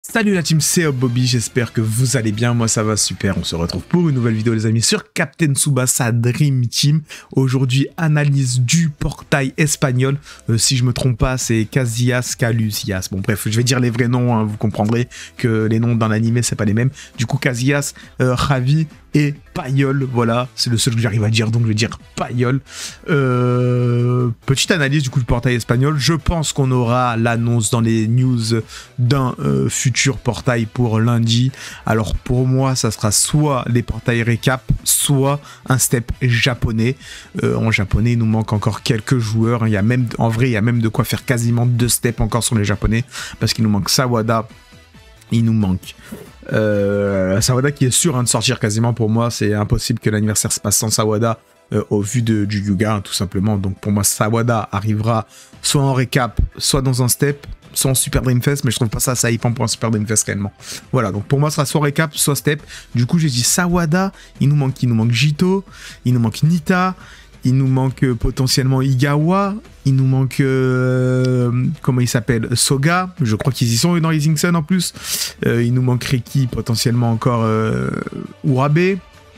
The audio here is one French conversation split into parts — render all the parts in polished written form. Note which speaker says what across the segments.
Speaker 1: Salut la team, c'est Bobby, j'espère que vous allez bien, moi ça va super, on se retrouve pour une nouvelle vidéo les amis sur Captain Tsubasa Dream Team. Aujourd'hui, analyse du portail espagnol, si je me trompe pas c'est Casillas, Calusias, bon bref, je vais dire les vrais noms, hein, vous comprendrez que les noms dans l'animé c'est pas les mêmes. Du coup Casillas, Javi et Payol, voilà, c'est le seul que j'arrive à dire, donc je vais dire Payol. Petite analyse du coup du portail espagnol, je pense qu'on aura l'annonce dans les news d'un futur portail pour lundi. Alors pour moi ça sera soit les portails récap, soit un step japonais. En japonais il nous manque encore quelques joueurs, il y a même, en vrai il y a même de quoi faire quasiment 2 steps encore sur les japonais, parce qu'il nous manque Sawada, il nous manque Sawada qui est sûr de sortir quasiment. Pour moi c'est impossible que l'anniversaire se passe sans Sawada au vu du Yuga, tout simplement. Donc pour moi Sawada arrivera soit en récap, soit dans un step, soit en Super Dream Fest, mais je trouve pas ça hypant pour un Super Dream Fest réellement. Voilà, donc pour moi ce sera soit récap, soit step. Du coup j'ai dit Sawada, il nous manque Jito, il nous manque Nita, il nous manque potentiellement Igawa, il nous manque comment il s'appelle, Soga, je crois qu'ils y sont dans Rising Sun en plus. Il nous manque Reki, potentiellement encore Urabe.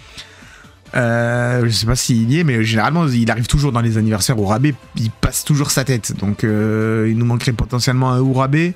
Speaker 1: Je sais pas s'il y est, mais généralement il arrive toujours dans les anniversaires. Urabe, il passe toujours sa tête, donc il nous manquerait potentiellement un Urabe,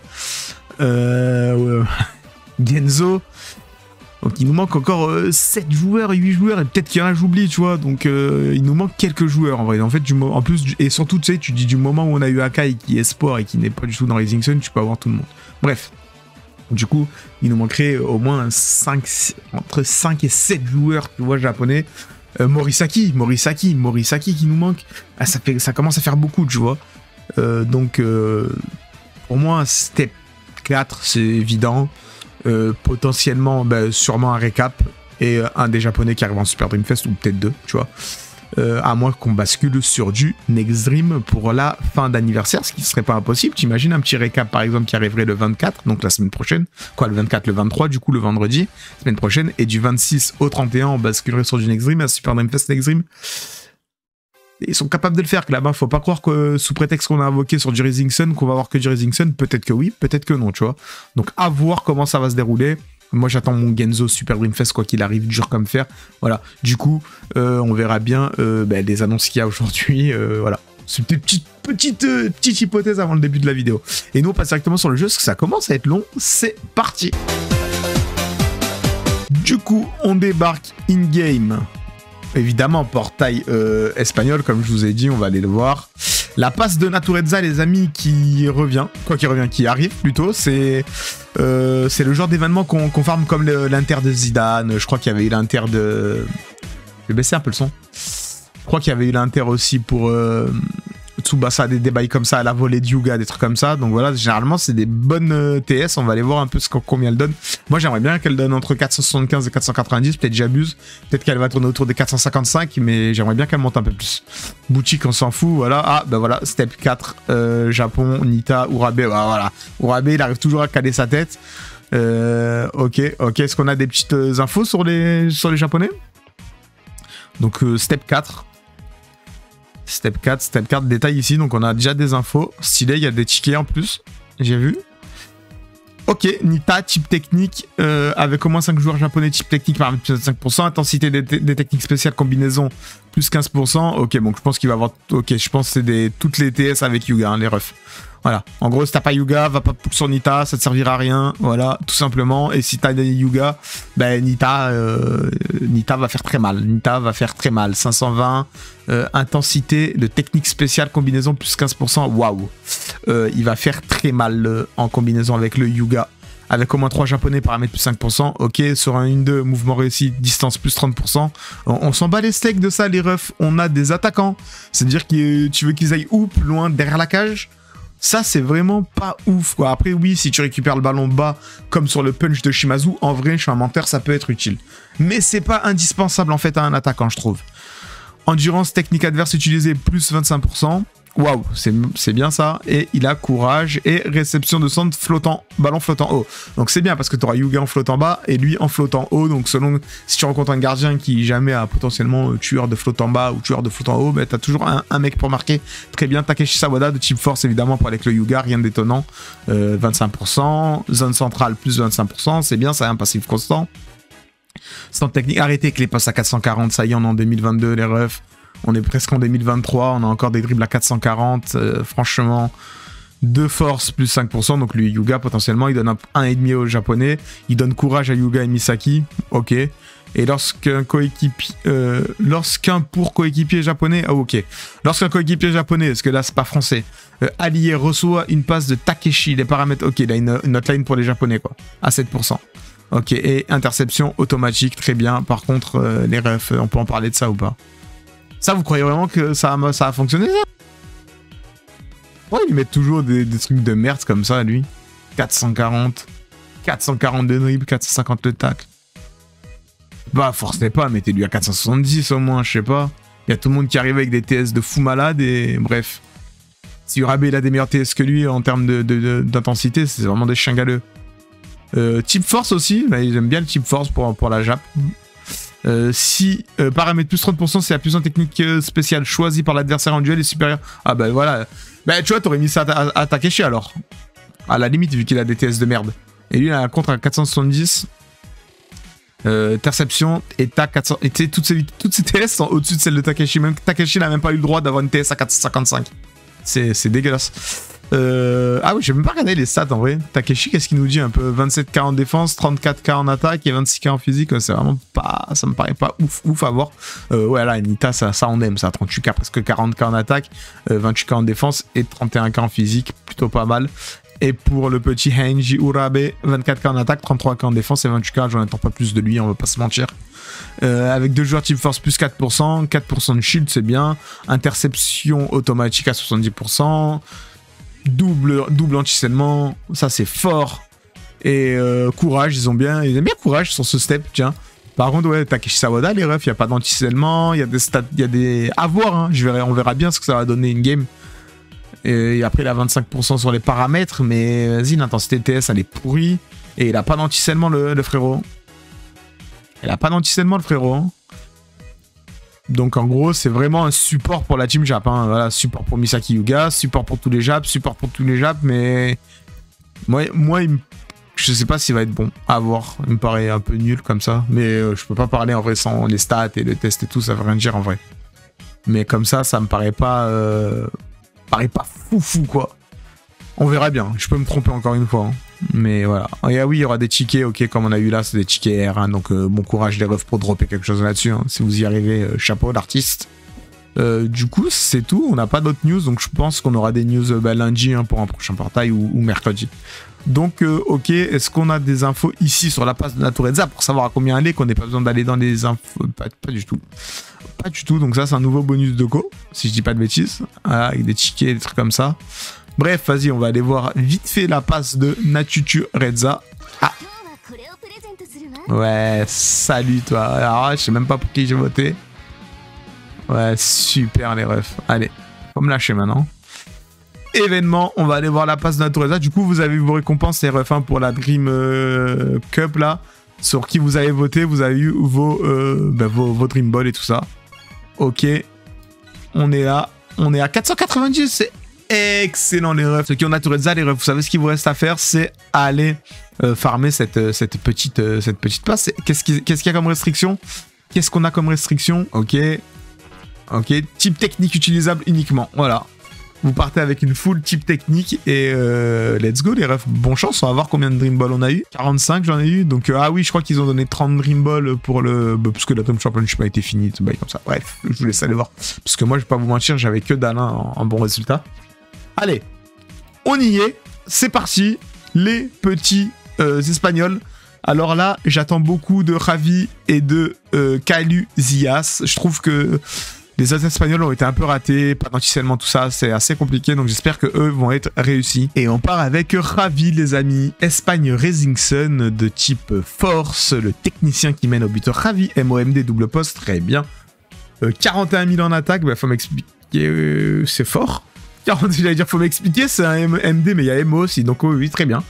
Speaker 1: Genzo. Donc il nous manque encore 7 joueurs, 8 joueurs, et peut-être qu'il y en a j'oublie, tu vois. Donc il nous manque quelques joueurs en vrai. En fait, en plus, et surtout, tu sais, tu dis du moment où on a eu Akai qui est sport et qui n'est pas du tout dans Rising Sun, tu peux avoir tout le monde. Bref. Du coup, il nous manquerait au moins entre 5 et 7 joueurs, tu vois, japonais. Morisaki qui nous manque. Ah, ça commence à faire beaucoup, tu vois. Donc, pour moi, step 4, c'est évident. Potentiellement, sûrement un récap et un des japonais qui arrive en Super Dream Fest, ou peut-être 2, tu vois. À moins qu'on bascule sur du Next Dream pour la fin d'anniversaire, ce qui ne serait pas impossible. T'imagines un petit récap par exemple qui arriverait le 24, donc la semaine prochaine. Quoi, le 24, le 23, du coup le vendredi, semaine prochaine. Et du 26 au 31, on basculerait sur du Next Dream, à Super Dream Fest Next Dream. Ils sont capables de le faire, que là-bas, faut pas croire que sous prétexte qu'on a invoqué sur du Rising Sun, qu'on va avoir que du Rising Sun. Peut-être que oui, peut-être que non, tu vois. Donc à voir comment ça va se dérouler. Moi j'attends mon Genzo Super Dream Fest quoi qu'il arrive, dur comme fer. Voilà, du coup on verra bien les annonces qu'il y a aujourd'hui. Voilà, c'est une petite hypothèse avant le début de la vidéo. Et nous on passe directement sur le jeu parce que ça commence à être long. C'est parti. Du coup on débarque in-game. Évidemment portail espagnol, comme je vous ai dit, on va aller le voir. La passe de Natureza, les amis, qui arrive plutôt, c'est le genre d'événement qu'on farme comme l'Inter de Zidane. Je crois qu'il y avait eu l'Inter de... Je vais baisser un peu le son. Je crois qu'il y avait eu l'Inter aussi pour Tsubasa, des bails comme ça, à la volée de Yuga, des trucs comme ça. Donc voilà, généralement, c'est des bonnes TS. On va aller voir un peu combien elle donne. Moi, j'aimerais bien qu'elle donne entre 475 et 490. Peut-être j'abuse. Peut-être qu'elle va tourner autour des 455, mais j'aimerais bien qu'elle monte un peu plus. Boutique, on s'en fout. Voilà. Ah, voilà. Step 4, Japon, Nita, Urabe. Voilà. Urabe, il arrive toujours à caler sa tête. Ok. Est-ce qu'on a des petites infos sur les japonais? Donc, step 4. Step 4, détail ici, donc on a déjà des infos. Stylé, il y a des tickets en plus, j'ai vu. Ok, Nita, type technique, avec au moins 5 joueurs japonais, type technique par plus de 5%, intensité des techniques spéciales, combinaison, plus 15%. Ok, bon, je pense qu'il va avoir... Ok, je pense que c'est toutes les TS avec Yuga, hein, les refs. Voilà, en gros, si t'as pas Yuga, va pas sur Nita, ça te servira à rien, voilà, tout simplement. Et si t'as des Yuga, Nita va faire très mal. 520, intensité de technique spéciale, combinaison plus 15%, waouh. Il va faire très mal en combinaison avec le Yuga. Avec au moins 3 japonais, paramètres plus 5%. Ok, sur un 1-2, mouvement réussi, distance plus 30%. On s'en bat les steaks de ça, les refs. On a des attaquants. C'est-à-dire que tu veux qu'ils aillent où, plus loin, derrière la cage? Ça, c'est vraiment pas ouf, quoi. Après, oui, si tu récupères le ballon bas, comme sur le punch de Shimazu, en vrai, je suis un menteur, ça peut être utile. Mais c'est pas indispensable, en fait, à un attaquant, je trouve. Endurance technique adverse utilisée, plus 25%. Waouh, c'est bien ça. Et il a courage et réception de centre flottant, ballon flottant haut. Donc c'est bien parce que tu auras Yuga en flottant bas et lui en flottant haut. Donc selon si tu rencontres un gardien qui jamais a potentiellement tueur de flottant bas ou tueur de flottant haut, bah, tu as toujours un mec pour marquer. Très bien. Takeshi Sawada de type force évidemment pour aller avec le Yuga, rien d'étonnant. 25%. Zone centrale plus 25%. C'est bien, ça a un passif constant. Centre technique, arrêtez avec les passes à 440. Ça y est, on est en 2022, les refs. On est presque en 2023, on a encore des dribbles à 440, franchement, de force plus 5%, donc lui Yuga potentiellement, il donne 1,5 au japonais, il donne courage à Yuga et Misaki, ok, et lorsqu'un pour coéquipier japonais, oh, ok, lorsqu'un coéquipier japonais, parce que là c'est pas français, allié reçoit une passe de Takeshi, les paramètres, ok, il a une hotline pour les japonais quoi, à 7%. Ok, et interception automatique, très bien, par contre, les refs, on peut en parler de ça ou pas? Ça, vous croyez vraiment que ça a fonctionné, ça? Ouais, ils mettent toujours des trucs de merde comme ça, lui. 440 de dribble, 450 le tacle. Bah, forcez pas, mettez-lui à 470 au moins, je sais pas. Il y a tout le monde qui arrive avec des TS de fou malade et bref. Si Urabe il a des meilleurs TS que lui en termes d'intensité, c'est vraiment des chiens galeux. Type force aussi, j'aime bien le type force pour la Jap. Si paramètre plus 30%, c'est la puissance technique spéciale choisie par l'adversaire en duel est supérieure. Ah bah voilà. Bah tu vois, t'aurais mis ça à Takeshi alors. À la limite, vu qu'il a des TS de merde. Et lui, il a un contre à 470. Interception et tac 400. Et tu sais, toutes ces TS sont au-dessus de celles de Takeshi. Même Takeshi n'a même pas eu le droit d'avoir une TS à 455. C'est dégueulasse. Ah oui, j'ai même pas regardé les stats en vrai. Takeshi, qu'est-ce qu'il nous dit un peu? 27k en défense, 34k en attaque et 26k en physique. C'est vraiment pas. Ça me paraît pas ouf à voir. Ouais, là, Nita, ça on aime ça. 38k, presque 40k en attaque, 28k en défense et 31k en physique. Plutôt pas mal. Et pour le petit Henji Urabe, 24k en attaque, 33k en défense et 28k. J'en attends pas plus de lui, on va pas se mentir. Avec deux joueurs type force plus 4%, 4% de shield, c'est bien. Interception automatique à 70%. Double anti-scellement, ça c'est fort. Et courage, ils aiment bien courage sur ce step, tiens. Par contre, ouais, Takeshi Sawada, les refs, il n'y a pas d'anti-scellement, il y a des stats, il y a des... À voir, hein, on verra bien ce que ça va donner in-game. Et après, il a 25% sur les paramètres, mais vas-y, l'intensité TS, elle est pourrie. Et il a pas d'anti-scellement, le frérot. Il a pas d'anti-scellement, le frérot. Hein. Donc en gros, c'est vraiment un support pour la team Jap. Hein. Voilà, support pour Misaki Yuga, support pour tous les Japs, mais moi je sais pas s'il va être bon à voir. Il me paraît un peu nul comme ça, mais je peux pas parler en vrai sans les stats et le test et tout, ça veut rien dire en vrai. Mais comme ça me paraît pas fou quoi. On verra bien, je peux me tromper encore une fois. Hein. Mais voilà. Et ah oui, il y aura des tickets, ok, comme on a eu là, c'est des tickets R1, donc bon courage les refs pour dropper quelque chose là-dessus. Hein. Si vous y arrivez, chapeau l'artiste. Du coup, c'est tout, on n'a pas d'autres news, donc je pense qu'on aura des news lundi hein, pour un prochain portail ou mercredi. Donc, ok, est-ce qu'on a des infos ici sur la passe de Natureza pour savoir à combien elle est, qu'on n'ait pas besoin d'aller dans les infos? Pas du tout. Pas du tout, donc ça c'est un nouveau bonus de go, si je dis pas de bêtises. Voilà, avec des tickets, des trucs comme ça. Bref, vas-y, on va aller voir vite fait la passe de Natureza. Ah. Ouais, salut toi. Alors, je sais même pas pour qui j'ai voté. Ouais, super les refs. Allez, faut me lâcher maintenant. Événement, on va aller voir la passe de Natureza. Du coup, vous avez eu vos récompenses, les refs, hein, pour la Dream Cup là. Sur qui vous avez voté, vous avez eu vos Dream Ball et tout ça. Ok, on est là. On est à 490, c'est excellent les refs. Ceux qui ont Natureza, les refs, vous savez ce qu'il vous reste à faire, c'est aller farmer cette petite passe. Qu'est-ce qu'il y a comme restriction? Qu'est-ce qu'on a comme restriction? Ok, type technique utilisable uniquement, voilà. Vous partez avec une full type technique et let's go les refs. Bon chance, on va voir combien de Dream Ball on a eu. 45 j'en ai eu, donc ah oui je crois qu'ils ont donné 30 Dream Ball pour le... parce que la Tom Championship a été finie, tout comme ça. Bref, je vous laisse aller voir. Parce que moi je vais pas vous mentir, j'avais que dalle en bon résultat. Allez, on y est, c'est parti, les petits Espagnols. Alors là, j'attends beaucoup de Javi et de Calu Zias. Je trouve que les autres Espagnols ont été un peu ratés, pas d'anti-scellement, tout ça, c'est assez compliqué, donc j'espère que eux vont être réussis. Et on part avec Javi, les amis, Espagne Rising Sun de type force, le technicien qui mène au but. Javi, MOMD, double poste, très bien. 41 000 en attaque, bah, faut m'expliquer, c'est fort. 40, j'allais dire, faut m'expliquer, c'est un MD, mais il y a MO aussi, donc oui, très bien.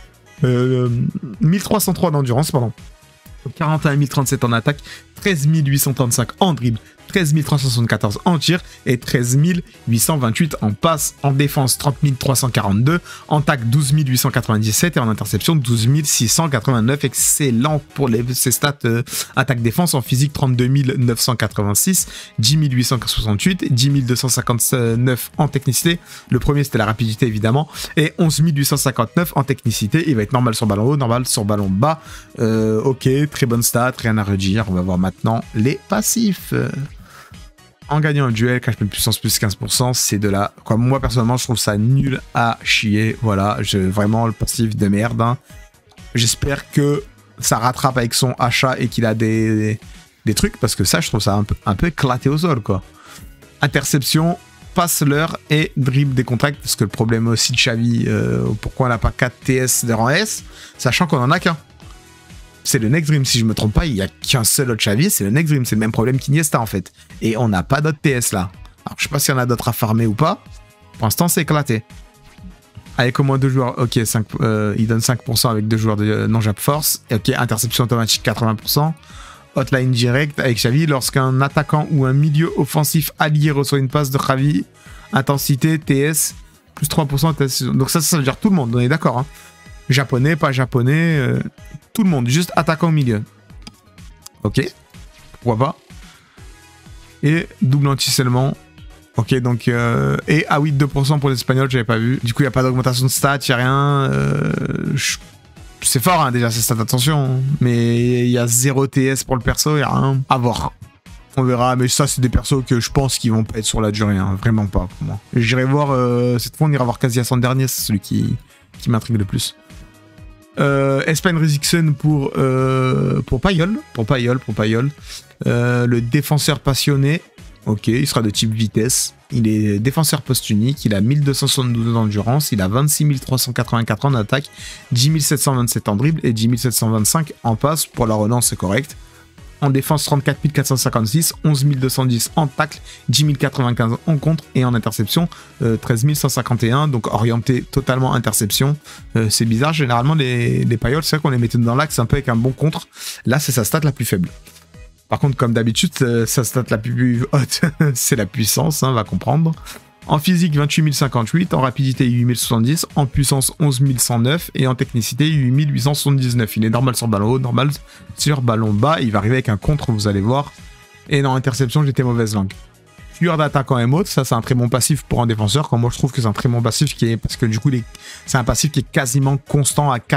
Speaker 1: 1303 d'endurance, pardon. 41 037 en attaque, 13 835 en dribble, 13 374 en tir et 13 828 en passe. En défense, 30 342, en tac 12 897 et en interception 12 689. Excellent pour ces stats attaque-défense. En physique, 32 986, 10 868, 10 259 en technicité. Le premier, c'était la rapidité évidemment, et 11 859 en technicité. Il va être normal sur ballon haut, normal sur ballon bas. Ok, très bonne stat, rien à redire. On va voir maintenant les passifs. En gagnant un duel, cache de puissance plus 15%, c'est de la... Quoi, moi, personnellement, je trouve ça nul à chier. Voilà, vraiment le passif de merde. Hein. J'espère que ça rattrape avec son achat et qu'il a des trucs, parce que ça, je trouve ça un peu éclaté au sol, quoi. Interception, passe l'heure et dribble des contacts, parce que le problème aussi de Xavi, pourquoi on n'a pas 4 TS de rang S, sachant qu'on en a qu'un. C'est le Next Dream, si je me trompe pas, il n'y a qu'un seul autre Xavi, c'est le Next Dream, c'est le même problème qu'Iniesta en fait. Et on n'a pas d'autres TS là. Alors je sais pas s'il y en a d'autres à farmer ou pas. Pour l'instant c'est éclaté. Avec au moins 2 joueurs, ok, il donne 5% avec 2 joueurs de non-Jab Force. Ok, interception automatique 80%. Hotline direct avec Xavi, lorsqu'un attaquant ou un milieu offensif allié reçoit une passe de Xavi, intensité, TS, plus 3% TS. Donc ça veut dire tout le monde, on est d'accord. Hein. Japonais, pas japonais, tout le monde, juste attaquant au milieu. Ok, pourquoi pas. Et double anti-seulement. Ok, donc... et ah oui, 2% pour l'espagnol, j'avais pas vu. Du coup, il n'y a pas d'augmentation de stats, il n'y a rien. C'est fort, hein, déjà, ces stats, attention. Mais il y a 0 TS pour le perso, il n'y a rien à voir. On verra, mais ça, c'est des persos que je pense qu'ils vont pas être sur la durée, hein, vraiment pas pour moi. J'irai voir, cette fois, on ira voir Casillas en dernier, c'est celui qui m'intrigue le plus. Espen Riziksen pour Payol. Le défenseur passionné. Ok, il sera de type vitesse. Il est défenseur post-unique. Il a 1272 d'endurance. Il a 26 384 en attaque. 10 727 en dribble et 10 725 en passe. Pour la relance, c'est correct. En défense, 34 456, 11 210 en tacle, 10 095 en contre et en interception, 13 151, donc orienté totalement interception. C'est bizarre, généralement les pailloles, c'est vrai qu'on les mettait dans l'axe un peu avec un bon contre. Là, c'est sa stat la plus faible. Par contre, comme d'habitude, sa stat la plus haute, c'est la puissance, hein, va comprendre. En physique, 28 058, en rapidité, 8 070, en puissance, 11 109 et en technicité, 8 879. Il est normal sur ballon haut, normal sur ballon bas. Il va arriver avec un contre, vous allez voir. Et dans interception, j'étais mauvaise langue. Tueur d'attaquant M haute, ça c'est un très bon passif pour un défenseur. Quand moi je trouve que c'est un très bon passif parce que du coup, c'est un passif qui est quasiment constant à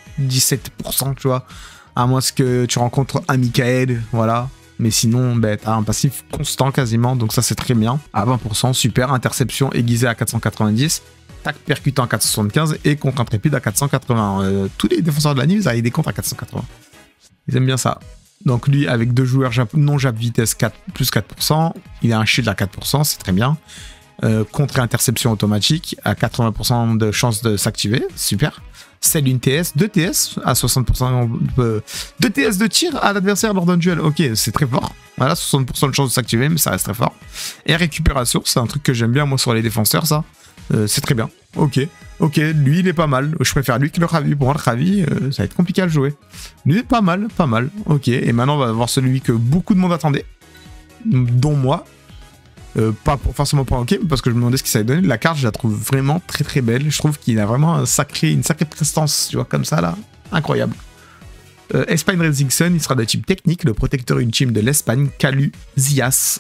Speaker 1: 97%, tu vois. À moins que tu rencontres un Michael, voilà. Mais sinon, bah, t'as un passif constant quasiment, donc ça c'est très bien. À 20%, super. Interception aiguisée à 490, tac percutant à 475 et contre intrépide à 480. Tous les défenseurs de la NIV, ils avaient des comptes à 480. Ils aiment bien ça. Donc lui, avec 2 joueurs non jab vitesse 4, plus 4%, il a un shield à 4%, c'est très bien. Contre et interception automatique à 80% de chance de s'activer, super. Celle une TS, 2 TS à 60%, 2 TS de tir à l'adversaire lors d'un duel, ok, c'est très fort. Voilà, 60% de chance de s'activer, mais ça reste très fort. Et récupération, c'est un truc que j'aime bien moi sur les défenseurs, ça. C'est très bien, ok, lui il est pas mal. Je préfère lui que le Xavi. Pour moi, le Xavi, ça va être compliqué à le jouer. Lui, pas mal, ok. Et maintenant, on va voir celui que beaucoup de monde attendait, dont moi. Pas forcément pour ok, parce que je me demandais ce que ça allait donner. La carte, je la trouve vraiment très très belle. Je trouve qu'il a vraiment une sacrée prestance, tu vois, comme ça là. Incroyable. Espen Riziksen, il sera de type technique, le protecteur ultime de l'Espagne, Caluzias.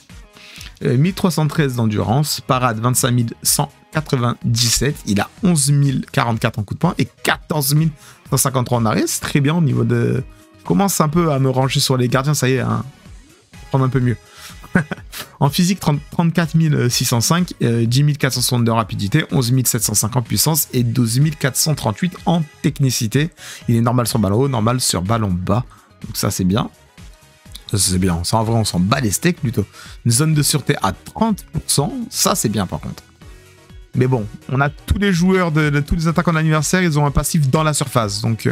Speaker 1: 1313 d'endurance, parade 25 197, il a 11 044 en coup de poing et 14 153 en arrêt. C'est très bien au niveau de... Je commence un peu à me ranger sur les gardiens, ça y est, hein. Prendre un peu mieux. En physique, 34 605, 10 462 en rapidité, 11 705 en puissance et 12 438 en technicité. Il est normal sur ballon haut, normal sur ballon bas. Donc ça, c'est bien. Ça, c'est bien. Ça, en vrai, on s'en bat les steaks plutôt. Une zone de sûreté à 30%. Ça, c'est bien par contre. Mais bon, on a tous les joueurs, tous les attaquants de l'anniversaire, ils ont un passif dans la surface. Donc,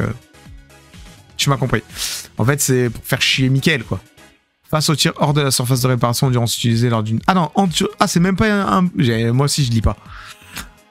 Speaker 1: tu m'as compris. En fait, c'est pour faire chier Mickaël, quoi. Face au tir hors de la surface de réparation, endurance utilisée lors d'une... Ah non, c'est même pas un... Moi aussi, je lis pas.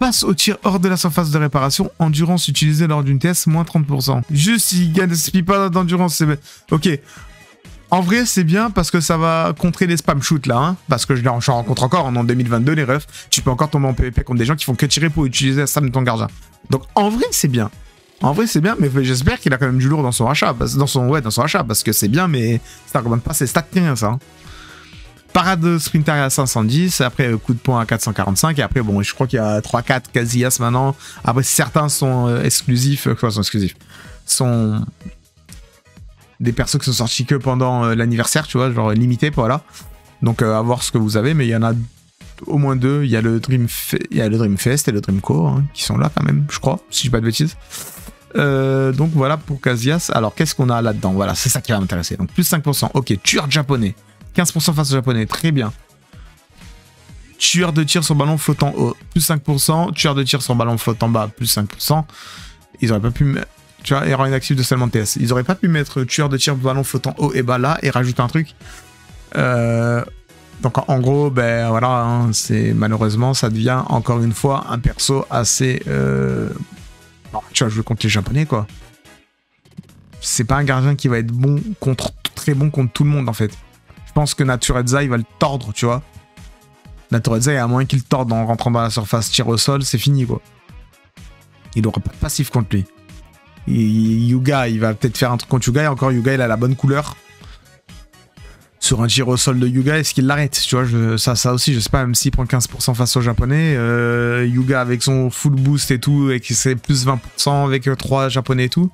Speaker 1: passe au tir hors de la surface de réparation, endurance utilisée lors d'une TS, moins 30%. Juste, il gaspille pas d'endurance, c'est... Ok. En vrai, c'est bien parce que ça va contrer les spam shoots là, hein, parce que j'en rencontre encore en 2022, les refs. Tu peux encore tomber en PvP contre des gens qui font que tirer pour utiliser la stab de ton gardien. Donc en vrai, c'est bien. En vrai, c'est bien, mais j'espère qu'il a quand même du lourd dans son achat, dans son achat, parce que c'est bien, mais ça ne remonte pas ses stats rien, ça. Hein. Parade sprinter à 510, après coup de poing à 445, et après, bon, je crois qu'il y a 3-4 Casillas maintenant. Après, certains sont exclusifs, sont des persos qui sont sortis que pendant l'anniversaire, tu vois, genre limité, voilà. Donc à voir ce que vous avez, mais il y en a au moins deux. Il y a le Dreamfest et le Dreamcore hein, qui sont là quand même, je crois, si je dis pas de bêtises. Donc voilà pour Casillas. Alors qu'est-ce qu'on a là-dedans? Voilà, c'est ça qui va m'intéresser. Donc plus 5%. Ok, tueur japonais. 15% face au japonais, très bien. Tueur de tir sur ballon flottant haut, plus 5%. Tueur de tir sur ballon flottant bas, plus 5%. Ils auraient pas pu... Tu vois, erreur inactive de seulement TS. Ils auraient pas pu mettre tueur de tir ballon flottant haut et bas là et rajouter un truc. Donc en gros, ben voilà, hein, c'est malheureusement ça devient encore une fois un perso assez. Non, tu vois, je veux contre les japonais quoi. C'est pas un gardien qui va être bon contre très bon contre tout le monde en fait. Je pense que Natureza il va le tordre, tu vois. Natureza, à moins qu'il le torde en rentrant dans la surface tir au sol, c'est fini quoi. Il aura pas de passif contre lui. Et Yuga, il va peut-être faire un truc contre Yuga, et encore Yuga, il a la bonne couleur. Sur un tir au sol de Yuga, est-ce qu'il l'arrête? Tu vois, ça aussi, je sais pas, même s'il prend 15% face au japonais, Yuga avec son full boost et tout, et qui serait plus 20% avec 3 japonais et tout.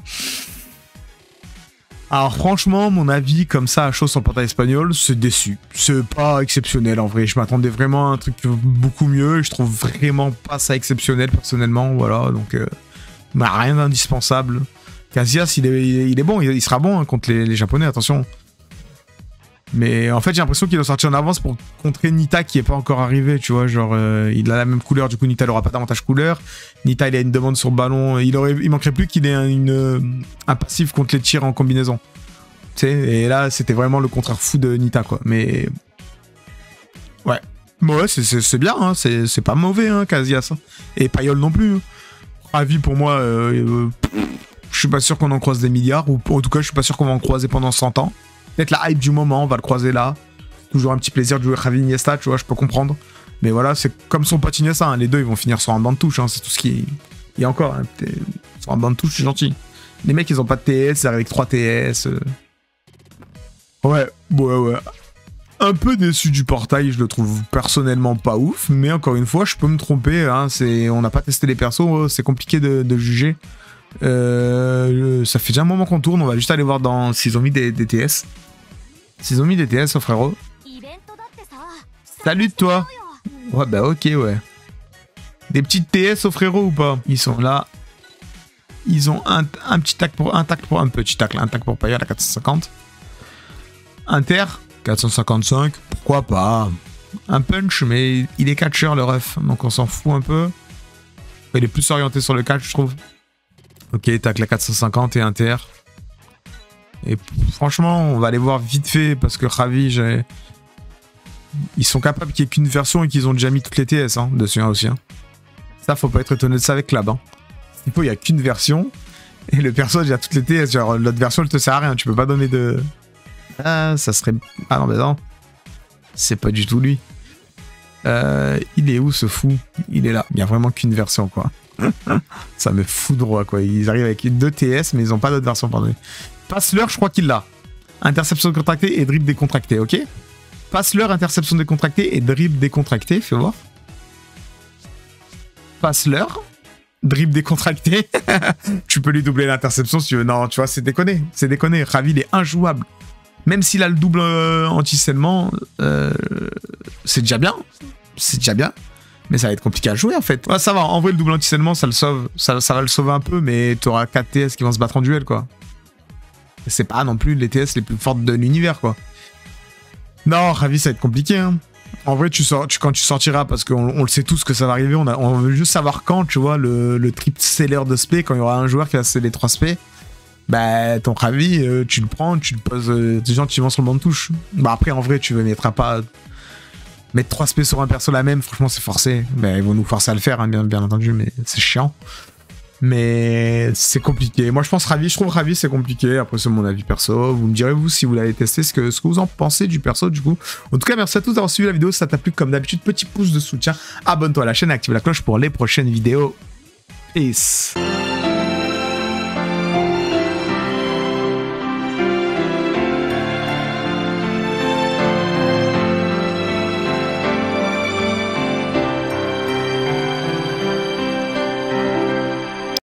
Speaker 1: Alors franchement, mon avis, comme ça, à chaud sur le portail espagnol, c'est déçu. C'est pas exceptionnel en vrai, je m'attendais vraiment à un truc beaucoup mieux, et je trouve vraiment pas ça exceptionnel personnellement, voilà, donc... Bah, rien d'indispensable. Casillas, il est bon, il sera bon hein, contre les japonais, attention. Mais en fait, j'ai l'impression qu'il doit sortir en avance pour contrer Nita qui est pas encore arrivé, tu vois. Genre, il a la même couleur, du coup, Nita n'aura pas davantage couleur. Nita, il a une demande sur le ballon. Il manquerait plus qu'il ait un passif contre les tirs en combinaison. Tu sais, et là, c'était vraiment le contraire fou de Nita, quoi. Mais. Ouais. Ouais, c'est bien, hein. C'est pas mauvais, hein, Casillas. Hein. Et Payol non plus. Hein. Avis pour moi, je suis pas sûr qu'on en croise des milliards, ou en tout cas je suis pas sûr qu'on va en croiser pendant 100 ans. Peut-être la hype du moment, on va le croiser là. Toujours un petit plaisir de jouer Javi Iniesta, tu vois, je peux comprendre. Mais voilà, c'est comme son pote Iniesta, hein. Les deux ils vont finir sur un banc de touche, hein. C'est tout ce qui... Il y a encore, hein. Sur un banc de touche, c'est gentil. Les mecs ils ont pas de TS, ils arrivent avec 3 TS. Ouais. Un peu déçu du portail, je le trouve personnellement pas ouf, mais encore une fois, je peux me tromper, hein, on n'a pas testé les persos, c'est compliqué de juger. Ça fait déjà un moment qu'on tourne, on va juste aller voir s'ils ont mis des TS. S'ils ont mis des TS, oh frérot. Salut toi. Ouais bah ok ouais. Des petites TS au frérot ou pas? Ils sont là. Ils ont un petit tac pour un tac pour payer à la 450. Inter 455, pourquoi pas. Un punch, mais il est catcheur le ref, donc on s'en fout un peu. Il est plus orienté sur le catch, je trouve. Ok, tac la 450 et Inter. Et franchement, on va aller voir vite fait, parce que Javi, ils sont capables qu'il n'y ait qu'une version et qu'ils ont déjà mis toutes les TS hein, dessus hein, aussi. Hein. Ça, faut pas être étonné de ça avec Clab. Hein. Il n'y a qu'une version, et le perso a déjà toutes les TS. Genre, l'autre version, elle te sert à rien, tu peux pas donner de... Ah, ça serait... Ah non, mais non. C'est pas du tout lui. Il est où ce fou? Il est là. Il n'y a vraiment qu'une version, quoi. Ça me fout droit, quoi. Ils arrivent avec 2 TS, mais ils n'ont pas d'autre version, pardon. Passe-leur, je crois qu'il l'a. Interception décontractée et dribble décontracté, ok? Passe-leur, interception décontractée et dribble décontracté, fais voir. Passe-leur, dribble décontracté. Tu peux lui doubler l'interception si tu veux. Non, tu vois, c'est déconné. C'est déconné. Javi, il est injouable. Même s'il a le double anti-scellement, c'est déjà bien. C'est déjà bien. Mais ça va être compliqué à jouer en fait. Ouais, ça va, en vrai le double anti-scellement ça le sauve. Ça va le sauver un peu, mais tu auras 4 TS qui vont se battre en duel quoi. C'est pas non plus les TS les plus fortes de l'univers quoi. Non, Javi ça va être compliqué. Hein. En vrai, quand tu sortiras, parce qu'on le sait tous que ça va arriver, on veut juste savoir quand, tu vois, le triple seller de spé, quand il y aura un joueur qui va sceller 3 spé. Bah, ton Javi, tu le prends, tu le poses gentiment sur le banc de touche. Bah, après, en vrai, tu ne mettras pas Mettre 3 spé sur un perso la même, franchement, c'est forcé. Ben, ils vont nous forcer à le faire, hein, bien entendu, mais c'est chiant. Mais c'est compliqué. Moi, je pense Ravi, je trouve Ravi, c'est compliqué. Après, c'est mon avis perso. Vous me direz, vous, si vous l'avez testé, ce que vous en pensez du perso, du coup. En tout cas, merci à tous d'avoir suivi la vidéo. Si ça t'a plu, comme d'habitude, petit pouce de soutien. Abonne-toi à la chaîne et active la cloche pour les prochaines vidéos. Peace.